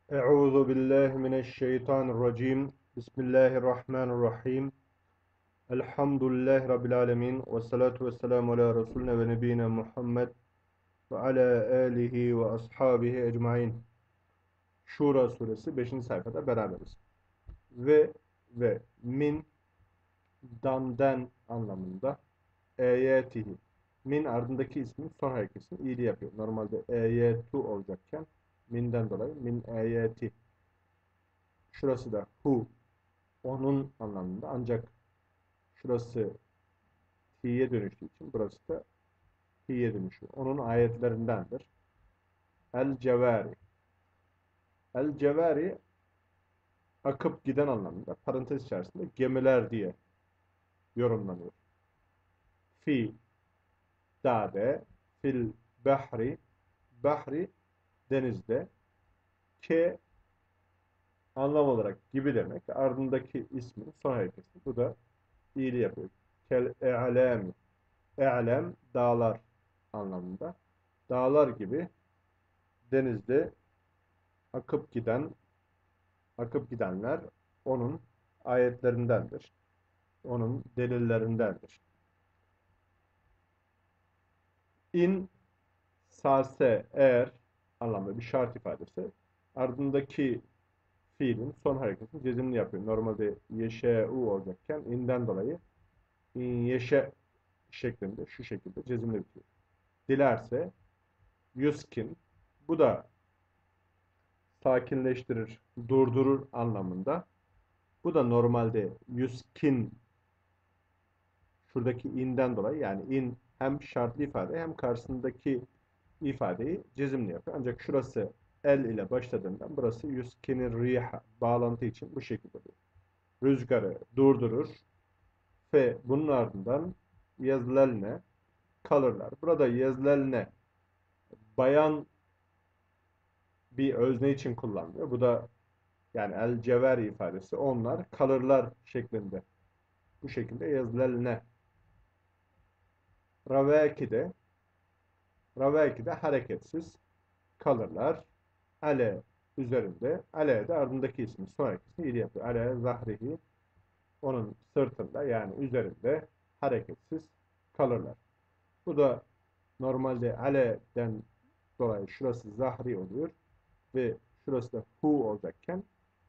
Euzu billahi mineşşeytanirracim. Bismillahirrahmanirrahim. Elhamdülillahi rabbil alamin ve salatu vesselamu ala resulina ve nebiyina Muhammed ve ala alihi ve ashabihi ecmaîn. Şura suresi 5. sayfada beraberiz. Ve min damden anlamında eyetihi. Min ardındaki ismin son hareketini iyili yapıyor. Normalde eyetu olacakken minden dolayı min eyeti. Şurası da hu, onun anlamında, ancak şurası fi'ye dönüştüğü için burası da fi'ye dönüşüyor. Onun ayetlerindendir. El cevari. El cevari akıp giden anlamında, parantez içerisinde gemiler diye yorumlanıyor. Fi dade, fil bahri, bahri denizde, ke anlam olarak gibi demek. Ardındaki ismin son hareketi. Bu da iyiliği yapıyor. Kel e'lemi. E'lem dağlar anlamında. Dağlar gibi denizde akıp gidenler onun ayetlerindendir. Onun delillerindendir. İn sase eğer anlamda bir şart ifadesi. Ardındaki fiilin son hareketini cezimli yapıyor. Normalde yeşe'u olacakken inden dolayı in yeşe şeklinde şu şekilde cezimli bitiyor. Dilerse yuskin, bu da sakinleştirir, durdurur anlamında. Bu da normalde yuskin şuradaki inden dolayı, yani in hem şartlı ifade hem karşısındaki ifadeyi cezimli yapıyor. Ancak şurası el ile başladığından burası yuskinir riha bağlantı için bu şekilde oluyor. Rüzgarı durdurur ve bunun ardından yezlelne kalırlar. Burada yezlelne bayan bir özne için kullanılıyor. Bu da yani el cever ifadesi, onlar kalırlar şeklinde. Bu şekilde yezlelne. Ravekide Ravekide hareketsiz kalırlar. Ale üzerinde. Ale de ardındaki ismi sonrakisini ili yapıyor. Ale zahrihi, onun sırtında yani üzerinde hareketsiz kalırlar. Bu da normalde ale'den dolayı şurası zahri oluyor ve şurası da hu olacakken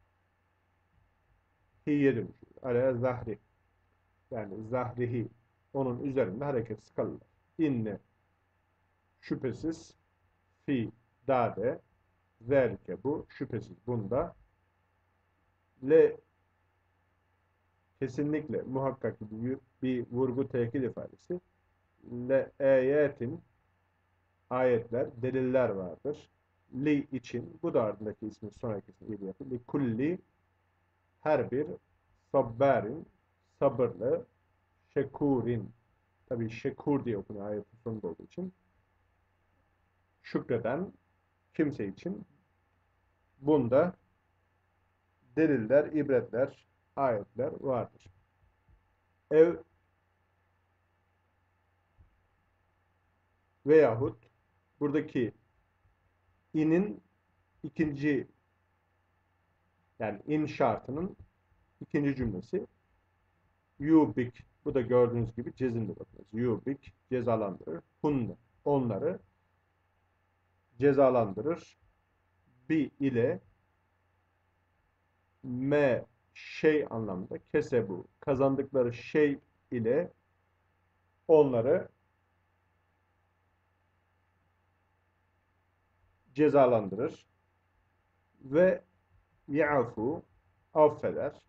hi'ye dönüşüyor. Ale zahri, yani zahrihi, onun üzerinde hareketsiz kalırlar. İnne şüphesiz, fi dade, zelike bu, şüphesiz bunda, le kesinlikle muhakkak bir vurgu tekit ifadesi, le eyetin ayetler, deliller vardır. Li için, bu da ardındaki ismin sonraki ismi ili yapıyor. Li kulli, her bir sabbarin, sabırlı, şekurin, tabi şekur diye okunuyor ayetin sonunda olduğu için, şükreden kimse için bunda deliller, ibretler, ayetler vardır. Ev veyahut buradaki inin ikinci, yani in şartının ikinci cümlesi yubik, bu da gördüğünüz gibi cezimli bakınız. Yubik cezalandırır. Hunne onları cezalandırır. Bi ile me şey anlamında, kesebu kazandıkları şey ile onları cezalandırır ve yafu affeder.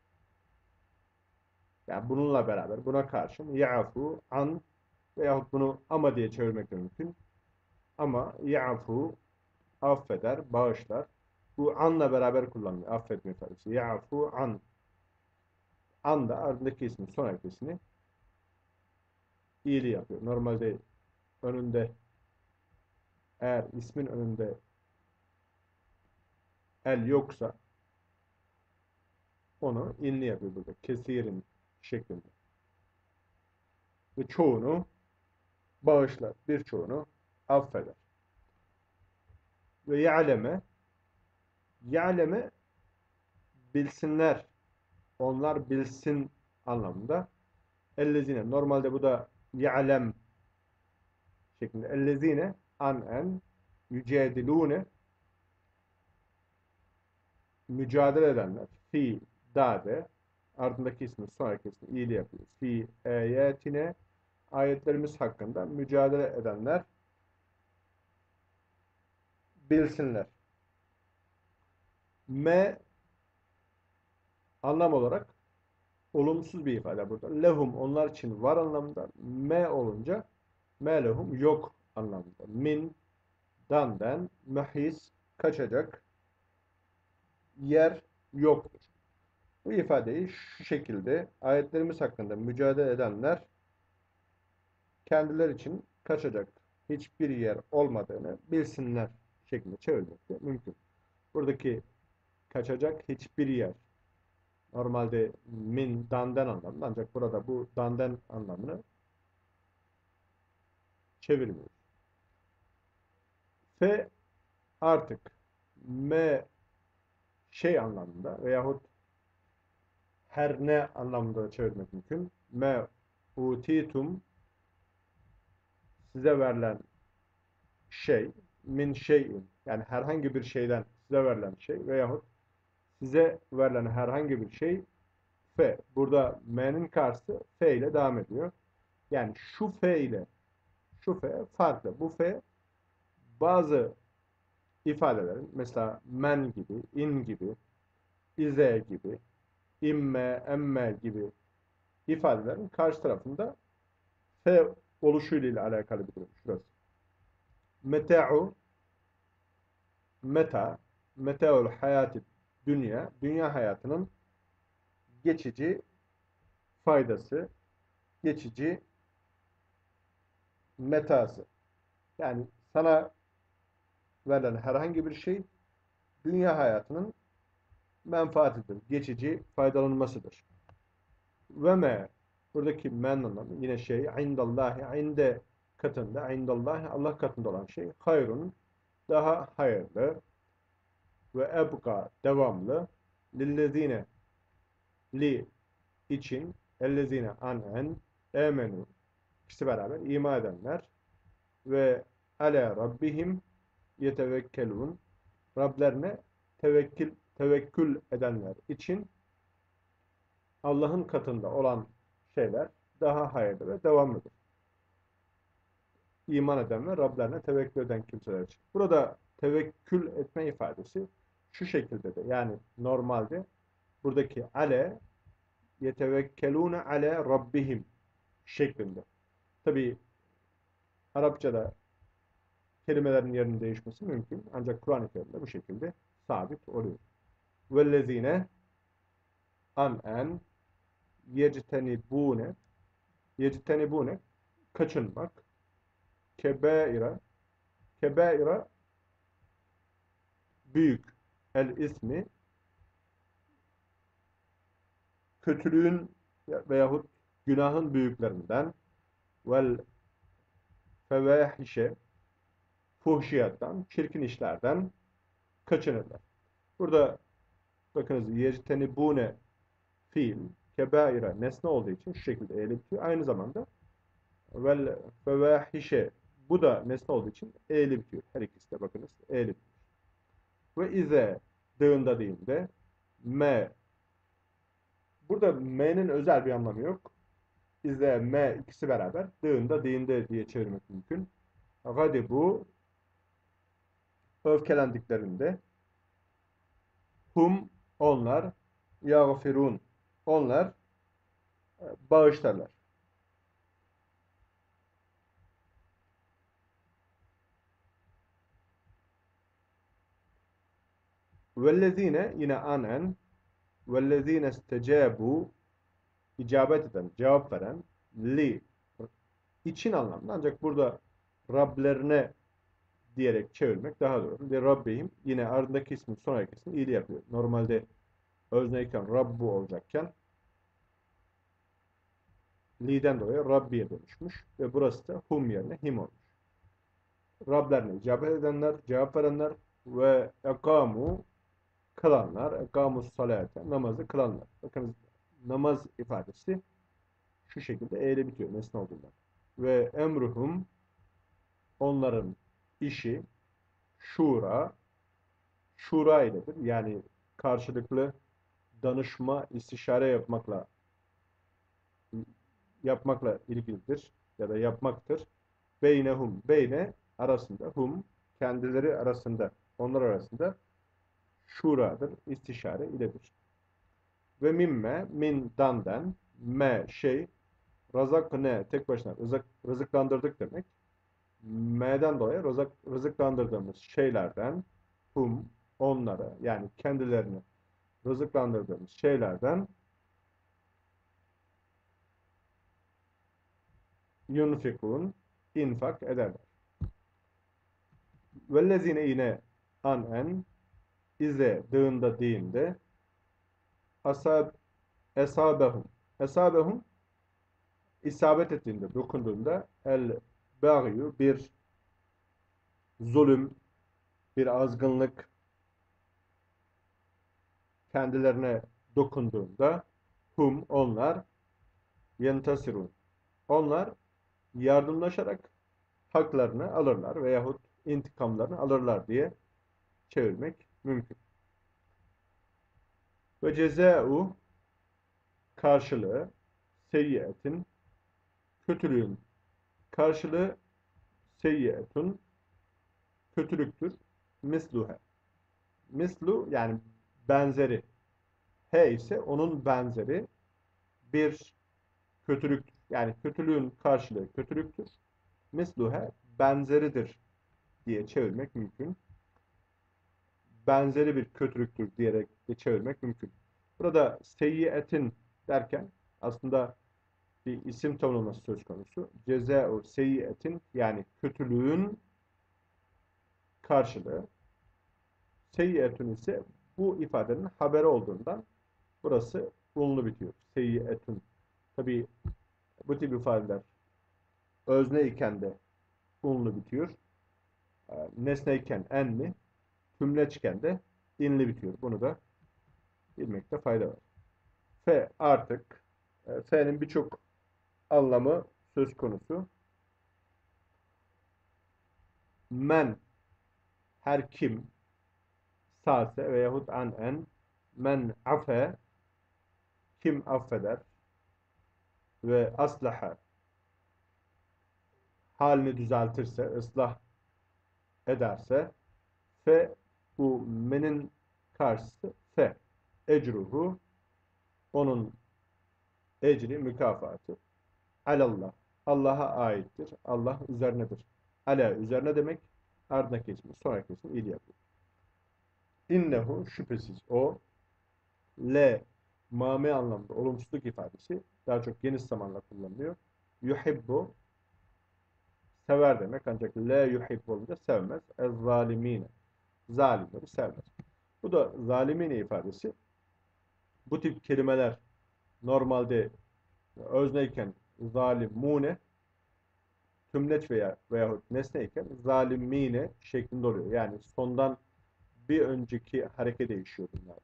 Yani bununla beraber, buna karşın yafu an veyahut bunu ama diye çevirmek de mümkün. Ama yafu affeder, bağışlar. Bu anla beraber kullanılıyor. Affetme ifadesi. Yafu an. An da ardındaki ismin son harfini iyiliği yapıyor. Normalde önünde, eğer ismin önünde el yoksa onu inli yapıyor burada. Kesirin şeklinde. Ve çoğunu bağışlar. Birçoğunu affeder. Ve ya'leme Ya'leme bilsinler. Onlar bilsin anlamında. Ellezine. Normalde bu da ya'lem şeklinde. Ellezine en yücadilune mücadele edenler. Fi dade ardındaki ismi sonraki ismi iyiliği yapıyoruz. Fi ayetine ayetlerimiz hakkında mücadele edenler bilsinler. Me anlam olarak olumsuz bir ifade burada. Lehum onlar için var anlamında. Me olunca me lehum yok anlamında. Min dandan mahis kaçacak yer yoktur. Bu ifadeyi şu şekilde ayetlerimiz hakkında mücadele edenler kendileri için kaçacak hiçbir yer olmadığını bilsinler şeklinde çevirmek de mümkün. Buradaki kaçacak hiçbir yer normalde min dandan anlamında ancak burada bu dandan anlamını çevirmiyoruz. F artık me şey anlamında veyahut her ne anlamında da çevirmek mümkün. Me utitum size verilen şey min şeyin yani herhangi bir şeyden size verilen şey veyahut size verilen herhangi bir şey fe. Burada m'nin karşısı fe ile devam ediyor. Yani şu fe ile şu fe farklı. Bu fe bazı ifadelerin mesela men gibi, in gibi, ize gibi, imme, emme gibi ifadelerin karşı tarafında fe oluşuyla ile alakalı bir durum. Şurası. Meta'u meta meta'ul hayati dünya dünya hayatının geçici faydası, geçici metası. Yani sana verilen herhangi bir şey dünya hayatının menfaatidir. Geçici faydalanmasıdır. Ve me buradaki men anlamı yine şey indallahi inde katında indallahi Allah katında olan şey hayrun daha hayırlı ve ebka devamlı lillezine li için ellezine anen emenu ikisi beraber iman edenler ve ale rabbihim yetevekkelun Rablerine tevekkül edenler için Allah'ın katında olan şeyler daha hayırlı ve devamlıdır. İman eden ve Rablerine tevekkül eden kimseler için. Burada tevekkül etme ifadesi şu şekilde de yani normalde buradaki ale yetevekkelune ale rabbihim şeklinde. Tabi Arapçada kelimelerin yerinin değişmesi mümkün. Ancak Kur'an-ı Kerim'de bu şekilde sabit oluyor. Vellezine en yectenibune kaçınmak kebaira büyük el ismi kötülüğün veyahut günahın büyüklerinden vel fevahişe fuhşiyattan, çirkin işlerden kaçınırlar. Burada bakınız yectenibune fiil kebaira nesne olduğu için şu şekilde eğilip bitiyor. Aynı zamanda vel fevahişe bu da nesne olduğu için eğilip bitiyor. Her ikisi de bakınız eğilip bitiyor. Ve ize dığında deyimde me burada m'nin özel bir anlamı yok. İze me ikisi beraber dığında deyinde diye çevirmek mümkün. Gadibu öfkelendiklerinde hum onlar yağfirun onlar bağışlarlar. Vellezine yine anen vellezine istecabu icabet eden, cevap veren li için anlamda ancak burada Rablerine diyerek çevirmek daha doğru. Li Rabbihim yine ardındaki ismin sonraki ismi iyiliği yapıyor. Normalde özneyken Rabbu olacakken li'den dolayı Rabbi'ye dönüşmüş ve burası da hum yerine him olmuş. Rablerine icabet edenler, cevap verenler ve ekamu kılanlar, ekamus salate, namazı kılanlar. Bakın namaz ifadesi şu şekilde e ile bitiyor nesne olduğundan. Ve emruhum, onların işi şura, şura iledir. Yani karşılıklı danışma, istişare yapmakla ilgilidir ya da yapmaktır. Beynehum, beyne arasında, hum kendileri arasında, onlar arasında şuradır, istişare iledir. Ve mimme, min dandan, me şey, razak ne tek başına rızıklandırdık demek. M'den dolayı rızıklandırdığımız şeylerden, hum onlara yani kendilerini rızıklandırdığımız şeylerden yunfikun infak ederler. Vellezine yine anen ize dığında değinde asab esabehum esabehum isabet ettiğinde dokunduğunda el bagyu bir zulüm bir azgınlık kendilerine dokunduğunda hum onlar yentasirun onlar yardımlaşarak haklarını alırlar veyahut intikamlarını alırlar diye çevirmek mümkün. Ve cezâ'u karşılığı seyyiyetin kötülüğün karşılığı seyyiyetun kötülüktür. Misluhe. Mislu yani benzeri. He ise onun benzeri bir kötülüktür. Yani kötülüğün karşılığı kötülüktür. Misluhe benzeridir diye çevirmek mümkün. Benzeri bir kötülüktür diyerek de çevirmek mümkün. Burada seyyiyetin derken aslında bir isim tanımlaması söz konusu. Cezâ'u seyyiyetin yani kötülüğün karşılığı. Seyyiyetun ise bu ifadenin haberi olduğundan burası unlu bitiyor. Seyyiyetun. Tabi bu tip ifadeler özne iken de unlu bitiyor. Nesne iken enli, tümleçken de inli bitiyor. Bunu da bilmekte fayda var. F artık F'nin birçok anlamı söz konusu. Men her kim sase veyahut en men afe kim affeder ve aslaha halini düzeltirse, ıslah ederse fe bu menin karşısı fe. Ecruhu onun ecri mükafatı alallah. Allah'a aittir. Allah üzerinedir. Ala üzerine demek ardındaki ismi sonraki ismi iyi yapıyor. İnnehu şüphesiz o le mame anlamda olumsuzluk ifadesi daha çok geniş zamanla kullanılıyor. Yuhibbu sever demek ancak la yuhibbu olunca sevmez. Ez zalimine zalimleri sevmez. Bu da zalimine ifadesi. Bu tip kelimeler normalde özneyken zalimune tümleç veyahut nesneyken zalimine şeklinde oluyor. Yani sondan bir önceki hareke değişiyor bunlar.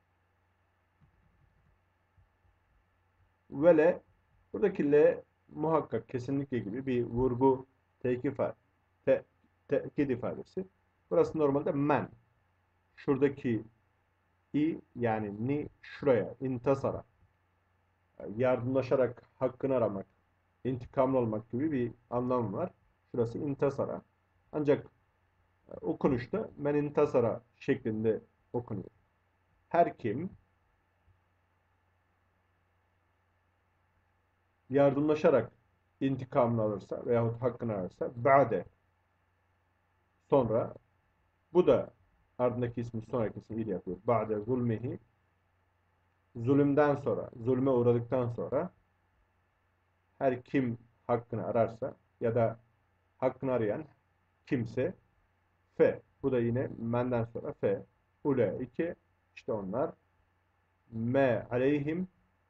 Ve le buradaki le muhakkak kesinlikle gibi bir vurgu tekit ifadesi. Burası normalde men. Şuradaki i yani ni şuraya intasara yardımlaşarak hakkını aramak, intikamlı olmak gibi bir anlam var. Şurası intasara. Ancak okunuşta men intasara şeklinde okunuyor. Her kim yardımlaşarak intikamını alırsa veyahut hakkını ararsa ba'de sonra bu da ardındaki ismi sonraki ismi ile yapıyor. Ba'de zulmihi zulümden sonra, zulme uğradıktan sonra her kim hakkını ararsa ya da hakkını arayan kimse fe. Bu da yine menden sonra fe. Ulaike işte onlar me aleyhim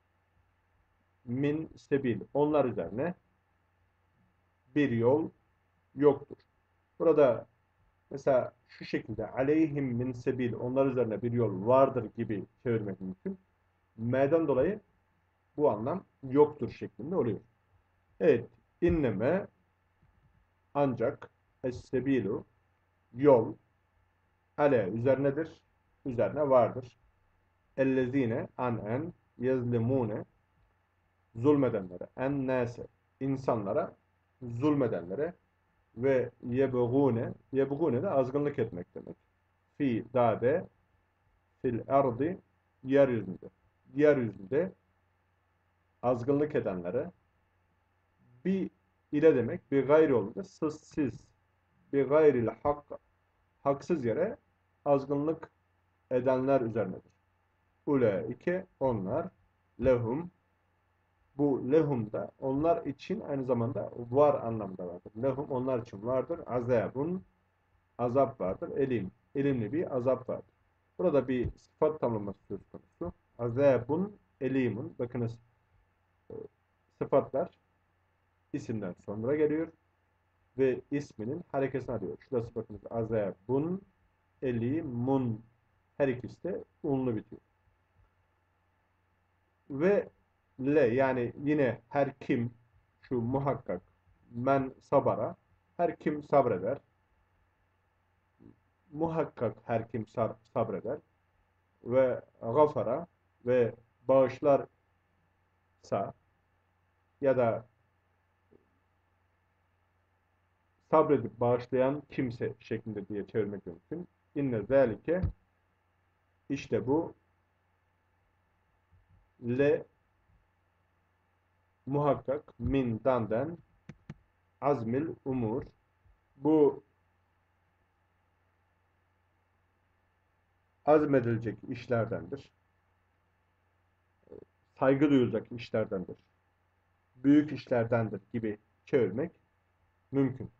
min sebil. Onlar üzerine bir yol yoktur. Burada Mesela şu şekilde aleyhim min sebil, onlar üzerine bir yol vardır gibi çevirmek mümkün. M'den dolayı bu anlam yoktur şeklinde oluyor. Evet. İnneme, ancak, es-sebilu, yol, ale üzerinedir. Üzerine vardır. Ellezine en yezlimune, zulmedenlere, en nase, insanlara, zulmedenlere, ve yebgune de azgınlık etmek demek. Fi dade, fil ardi, yeryüzünde. Yeryüzünde azgınlık edenlere, bir ile demek, bir gayri olunca siz, bir gayril hak, haksız yere azgınlık edenler üzerinedir. Ulaike, onlar, lehum, bu lehum da onlar için aynı zamanda var anlamda vardır. Lehum, onlar için vardır. Azabun, azap vardır. Elim, elimli bir azap vardır. Burada bir sıfat tanımlaması söz konusu. Azabun, elimun. Bakınız, sıfatlar isimden sonra geliyor ve isminin harekesini arıyor. Şurası bakınız, azabun, elimun. Her ikisi de unlu bitiyor. Ve le, yani yine her kim, şu muhakkak, men sabara, her kim sabreder, muhakkak her kim sabreder, ve gafara, ve bağışlarsa ya da sabredip bağışlayan kimse şeklinde diye çevirmek mümkün. İnne zâlike, işte bu, le muhakkak, min danden, azmil umur, bu azmedilecek işlerdendir. Saygı duyulacak işlerdendir. Büyük işlerdendir gibi çevirmek mümkün.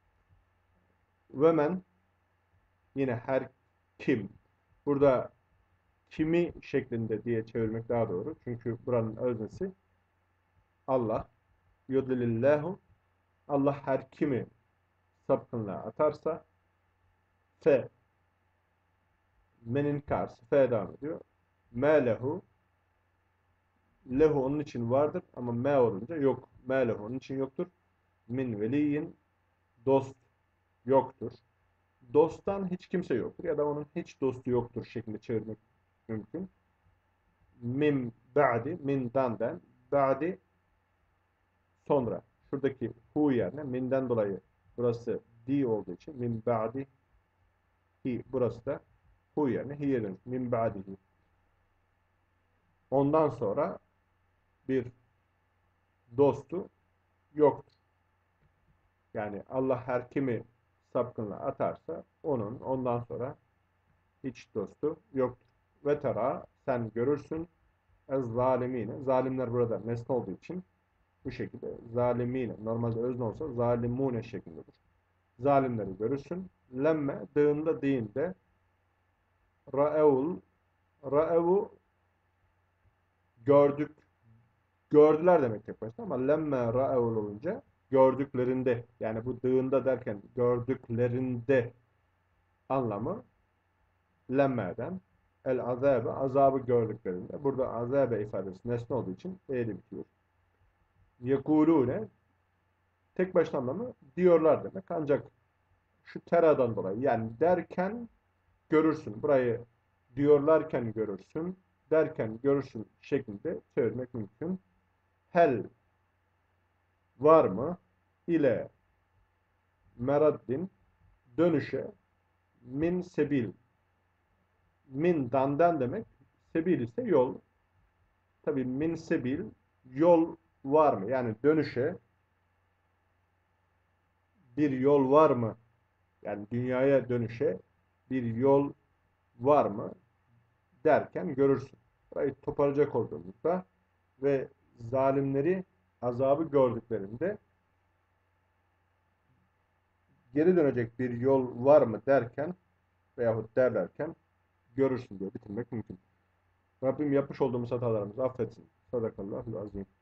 Ve men, yine her kim. Burada kimi şeklinde diye çevirmek daha doğru. Çünkü buranın öznesi Allah. Yudlilillahu, Allah her kimi sapkınlığa atarsa, fe, menin karşı fe devam ediyor. Me lehu, lehu onun için vardır ama me olunca yok. Me lehu onun için yoktur. Min veliyin, dost yoktur. Dosttan hiç kimse yoktur ya da onun hiç dostu yoktur şeklinde çevirmek mümkün. Min ba'di, min danden, ba'di sonra. Şuradaki hu yerine minden dolayı burası di olduğu için min ba'di hi, burası da hu yerine hi'ye dönüş. Min ba'dihi. Ondan sonra bir dostu yoktur. Yani Allah her kimi sapkınlığa atarsa onun ondan sonra hiç dostu yoktur. Ve tera, sen görürsün, ez zalimine, zalimler burada nesne olduğu için bu şekilde zalimine, normalde özne olsa zalimune şeklindedir. Zalimleri görürsün. Lemme, dığında deyinde, ra'evul, ra'evu gördük, gördüler demek tek başına ama lemme ra'evul olunca gördüklerinde, yani bu dığında derken gördüklerinde anlamı lemme'den, el azabe, azabı gördüklerinde. Burada azabe ifadesi nesne olduğu için e'li bitiyor. Yekulune, tek başına anlamı diyorlar demek. Ancak şu teradan dolayı, yani derken görürsün. Burayı diyorlarken görürsün, derken görürsün şeklinde çevirmek mümkün. Hel, var mı? İle meraddin, dönüşe, min sebil, min dandan demek, sebil ise yol. Tabi min sebil, yol var mı? Yani dönüşe bir yol var mı? Yani dünyaya dönüşe bir yol var mı derken görürsün. Burayı toparlayacak olduğumuzda ve zalimleri azabı gördüklerinde geri dönecek bir yol var mı derken veyahut derlerken görürsün diye bitirmek mümkün. Rabbim yapmış olduğumuz hatalarımızı affetsin. Sadakallahul azim.